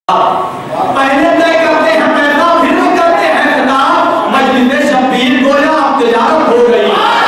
पहले तय करते हैं पैसा, फिर करते हैं खिताब। मजलिस शब्बीर गोया अब तिजारत हो गई।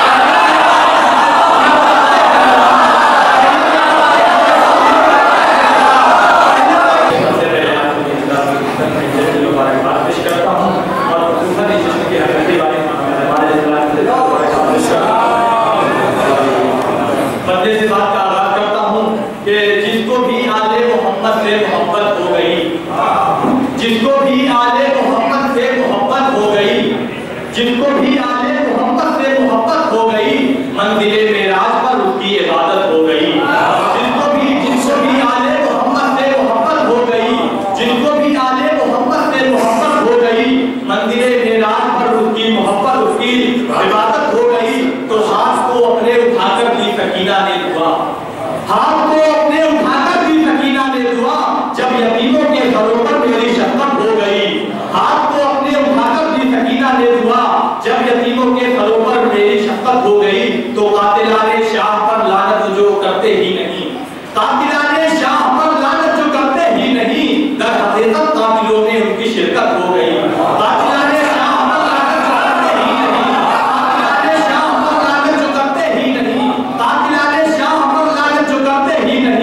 बंदे से बात का आगाज करता हूँ कि जिसको भी आले मोहम्मद से मोहब्बत हो गई, जिसको भी आले मोहम्मद से मोहब्बत हो गई, जिसको भी आले मोहम्मद से मोहब्बत हो गई, मंदिरे मेराज पर उसकी इबादत हो गई। जिसको भी आले मोहम्मद से मोहब्बत हो गई, जिसको भी आले मोहम्मद से मोहब्बत हो गई, मंदिरे मेराज पर उसकी मोहब्बत, उसकी इबादत हो गई। तो हाथ को अपने उठाकर दी सकीना ने दुआ, हाथ को अपने उठाकर दी सकीना ने दुआ, जब यतीमों के घरों पर मेरी शफ़क़त हो गई। हाथ को अपने उठाकर दी सकीना ने दुआ, जब यतीमों के घरों पर मेरी शफ़क़त हो गई। तो कातिलाने शाह पर लानत जो करते ही नहीं, कातिलाने शाह पर लानत जो करते ही नहीं, दर हकीकत कातिलों में उनकी शिरकत हो गई। कातिलाने शाह पर लानत जो करते ही नहीं, कातिलाने शाह पर लानत जो करते ही नहीं, कातिलाने शाह पर लानत जो करते ही नहीं,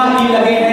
की लगे